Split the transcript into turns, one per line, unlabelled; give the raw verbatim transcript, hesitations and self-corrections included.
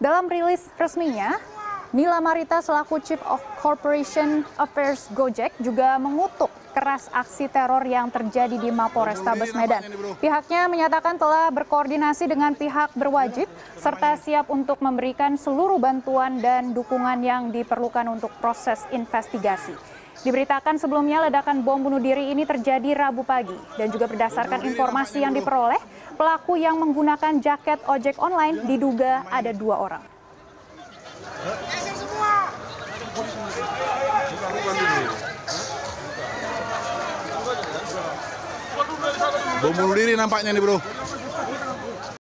Dalam rilis resminya, Nila Marita selaku Chief of Corporation Affairs Gojek juga mengutuk keras aksi teror yang terjadi di Mapolrestabes Medan. Pihaknya menyatakan telah berkoordinasi dengan pihak berwajib serta siap untuk memberikan seluruh bantuan dan dukungan yang diperlukan untuk proses investigasi. Diberitakan sebelumnya ledakan bom bunuh diri ini terjadi Rabu pagi dan juga berdasarkan informasi yang diperoleh, pelaku yang menggunakan jaket ojek online diduga ada dua orang.
Bom bunuh diri nampaknya nih, bro.